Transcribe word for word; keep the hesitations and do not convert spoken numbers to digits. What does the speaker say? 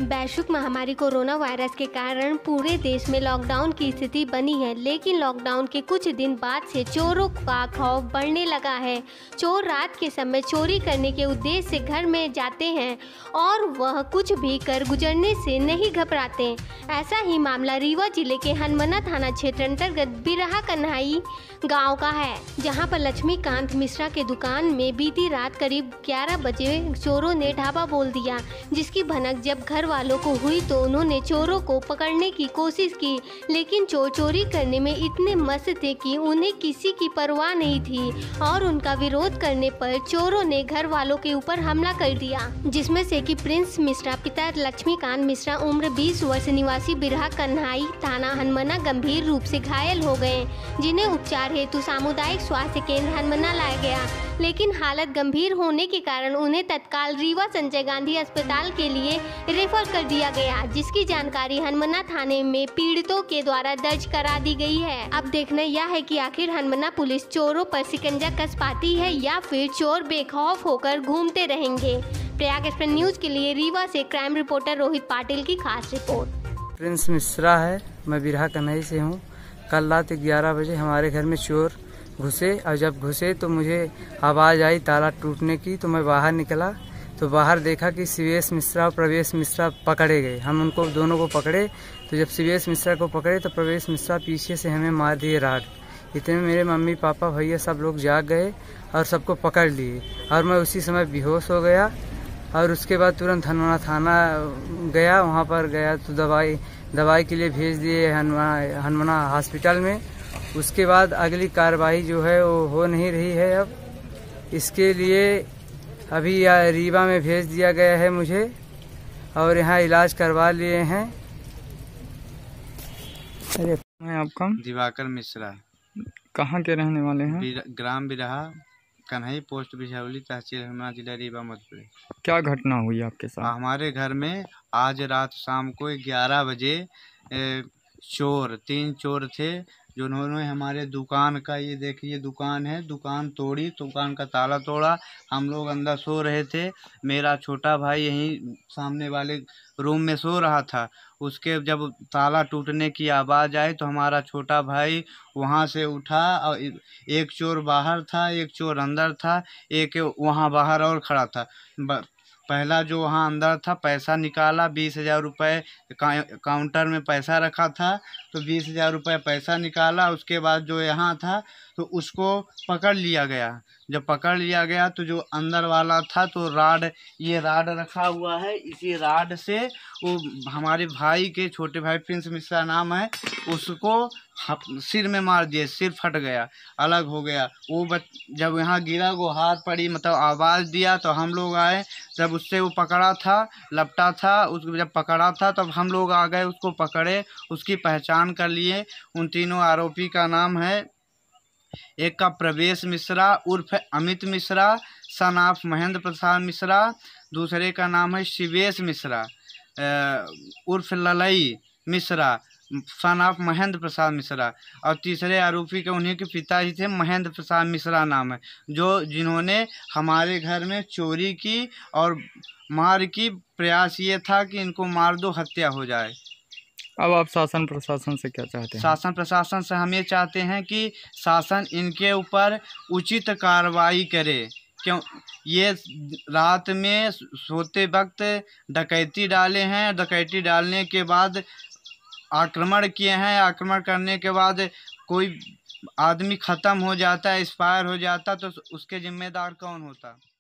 वैश्विक महामारी corona virus के कारण पूरे देश में लॉकडाउन की स्थिति बनी है, लेकिन लॉकडाउन के कुछ दिन बाद से चोरों का खौफ बढ़ने लगा है। चोर रात के समय चोरी करने के उद्देश्य से घर में जाते हैं और वह कुछ भी कर गुजरने से नहीं घबराते। ऐसा ही मामला रीवा जिले के हनुमाना थाना क्षेत्र अंतर्गत बिरहा कन्हाई गांव का है, जहां पर लक्ष्मीकांत मिश्रा के दुकान में बीती रात करीब ग्यारह बजे चोरों ने ढाबा बोल दिया, जिसकी भनक जब घर वालों को हुई तो उन्होंने चोरों को पकड़ने की कोशिश की, लेकिन चोर चोरी करने में इतने मस्त थे कि उन्हें किसी की परवाह नहीं थी और उनका विरोध करने पर चोरों ने घर वालों के ऊपर हमला कर दिया, जिसमें से कि प्रिंस मिश्रा पिता लक्ष्मीकांत मिश्रा उम्र बीस वर्ष निवासी बिरहा कन्हाई थाना हनुमाना गंभीर रूप से घायल हो गए, जिन्हें उपचार हेतु सामुदायिक स्वास्थ्य केंद्र हनुमाना लाया गया, लेकिन हालत गंभीर होने के कारण उन्हें तत्काल रीवा संजय गांधी अस्पताल के लिए रेफर कर दिया गया, जिसकी जानकारी हनुमाना थाने में पीड़ितों के द्वारा दर्ज करा दी गई है। अब देखना यह है कि आखिर हनुमाना पुलिस चोरों पर शिकंजा कस पाती है या फिर चोर बेखौफ होकर घूमते रहेंगे। प्रयाग एक्सप्रेस न्यूज के लिए रीवा से क्राइम रिपोर्टर रोहित पाटिल की खास रिपोर्ट। प्रिंस मिश्रा है, मैं बिरहा कन्हाई से हूँ। कल रात ग्यारह बजे हमारे घर में चोर घुसे और जब घुसे तो मुझे आवाज़ आई ताला टूटने की, तो मैं बाहर निकला तो बाहर देखा कि शिवेश मिश्रा और प्रवेश मिश्रा पकड़े गए। हम उनको दोनों को पकड़े तो जब शिवेश मिश्रा को पकड़े तो प्रवेश मिश्रा पीछे से हमें मार दिए राड। इतने मेरे मम्मी पापा भैया सब लोग जाग गए और सबको पकड़ लिए और मैं उसी समय बेहोश हो गया और उसके बाद तुरंत हनुमाना थाना गया। वहाँ पर गया तो दवाई दवाई के लिए भेज दिए हनुमाना हनुमाना हॉस्पिटल में। उसके बाद अगली कार्रवाई जो है वो हो नहीं रही है। अब इसके लिए अभी रीवा में भेज दिया गया है मुझे और यहाँ इलाज करवा लिए हैं। अरे मैं आपका दिवाकर मिश्रा, कहाँ के रहने वाले हैं? बिर, ग्राम बिरहा कन्हई, पोस्ट बिछौली, तहसील हनुमाना, जिला रीवा, मध्य प्रदेश। क्या घटना हुई आपके साथ? हमारे घर में आज रात शाम को ग्यारह बजे चोर तीन चोर थे, जो उन्होंने हमारे दुकान का, ये देखिए दुकान है, दुकान तोड़ी, दुकान का ताला तोड़ा। हम लोग अंदर सो रहे थे, मेरा छोटा भाई यहीं सामने वाले रूम में सो रहा था। उसके जब ताला टूटने की आवाज़ आई तो हमारा छोटा भाई वहाँ से उठा और एक चोर बाहर था, एक चोर अंदर था, एक वहाँ बाहर और खड़ा था। पहला जो वहाँ अंदर था पैसा निकाला, बीस हज़ार रुपये काउंटर में पैसा रखा था, तो बीस हज़ार रुपये पैसा निकाला। उसके बाद जो यहाँ था तो उसको पकड़ लिया गया। जब पकड़ लिया गया तो जो अंदर वाला था तो राड, ये राड रखा हुआ है, इसी राड से वो हमारे भाई के, छोटे भाई प्रिंस मिश्रा नाम है, उसको सिर में मार दिए, सिर फट गया, अलग हो गया। वो बच जब यहाँ गिरा, वो हाथ पड़ी, मतलब आवाज़ दिया तो हम लोग आए। जब उससे वो पकड़ा था, लपटा था, उसको जब पकड़ा था तब हम लोग आ गए, उसको पकड़े, उसकी पहचान कर लिए। उन तीनों आरोपी का नाम है, एक का प्रवेश मिश्रा उर्फ अमित मिश्रा सन ऑफ महेंद्र प्रसाद मिश्रा, दूसरे का नाम है शिवेश मिश्रा उर्फ ललई मिश्रा सन ऑफ महेंद्र प्रसाद मिश्रा, और तीसरे आरोपी के उन्हीं के पिताजी थे, महेंद्र प्रसाद मिश्रा नाम है, जो जिन्होंने हमारे घर में चोरी की और मार की। प्रयास ये था कि इनको मार दो, हत्या हो जाए। अब आप शासन प्रशासन से क्या चाहते हैं? शासन प्रशासन से हम ये चाहते हैं कि शासन इनके ऊपर उचित कार्रवाई करे, क्यों ये रात में सोते वक्त डकैती डाले हैं, डकैती डालने के बाद आक्रमण किए हैं। आक्रमण करने के बाद कोई आदमी ख़त्म हो जाता है, एक्सपायर हो जाता, तो उसके जिम्मेदार कौन होता?